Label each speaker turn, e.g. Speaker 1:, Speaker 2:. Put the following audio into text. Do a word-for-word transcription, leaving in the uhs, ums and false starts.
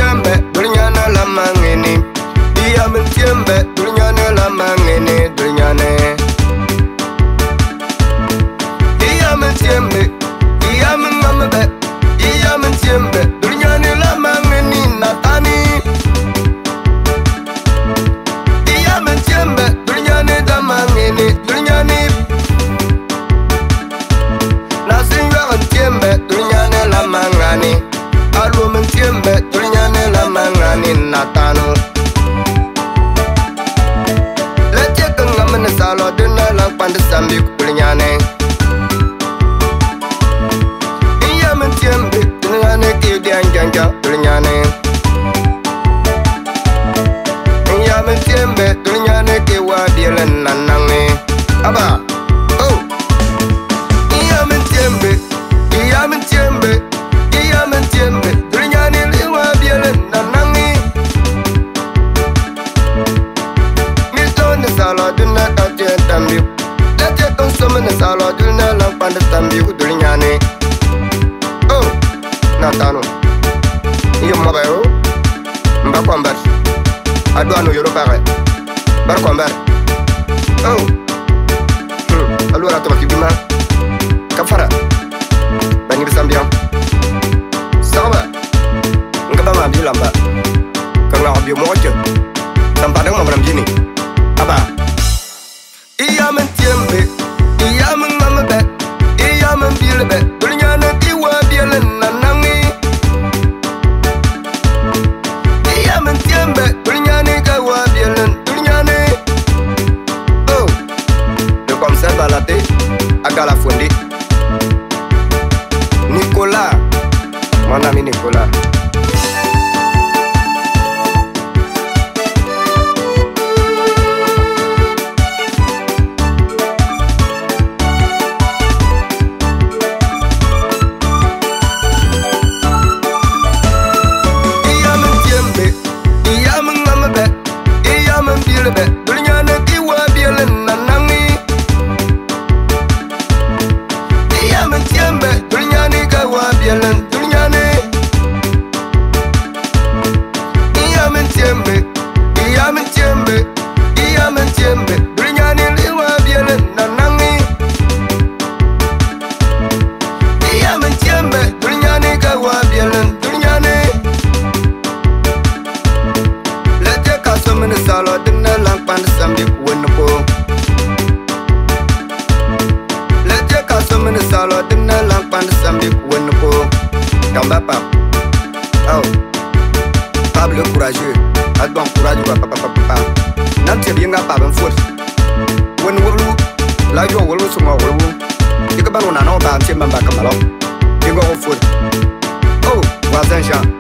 Speaker 1: tiembe, dunyane la mangini. Iyamin tiembe, dunyane la mangini, dunyane. Iyamin tiembe, iyamin mamabe, iyamin tiembe, dunyane la mangini natani. Iyamin tiembe, dunyane la mangini, dunyane. Nasin yagan tiembe, dunyane la mangani. Alumin tiembe, dunyane la mangani natano. Letye kangamin salo dina lang pandasambi kulinyane. Iyamin tiembe, dunyane kidian janja dunyane. Iyamin tiembe, dunyane kiwa dielen nanangi. Aba, oh. Iyamin tiembe, iyamin tiembe, iyamin tiembe, dunyane liwa dielen nanangi. Milton salo dina tatye tambi. Letye kangamin salo dina lang pandasambi kulinyane. Oh, natano. Iyo mabayo. Mbakwambar. Aduano yoro pare. Barkwambar. Oh. Hmm. Allora to bakibima. Kafara. Bani bisambiam. Sawa. Ngaba ma bilamba. Kana obyo mocho. Sampadang mo bram jini. Aba. Iyamin tiembe. Iyamin mamabe. Iyamin bilbe. Dunyane kiwa bielen nanangi. Iyamin tiembe. Dunyane kawa bielen. Dunyane. Oh. De comme ça balade. Agala fondi. Nicolas. Mon ami Nicolas. Iyamin tiembe. Iyamin mamabe. Iyamin bilbe. Dunyane kiwa bielen nanangi. Iyamin tiembe. Dunyane kawa bielen. Dunyane. Iyamin tiembe. Iyamin tiembe. Iyamin tiembe. Dunyane liwa bielen nanangi. Iyamin tiembe. Dunyane kawa bielen. Dunyane. Letye kasomin salo dina lang pandasambi kuwenpo. Letye kasomin salo dina lang pandasambi kuwenpo. Kamba pap. Oh. Pablo courageux. Adban courageux papa papa papa. Nanti bienga paben force. Wen wulu. La jo wulu suma wulu. Dika banu na no ba anti mamba kamalo. Dingo force. Oh, wazan Jean.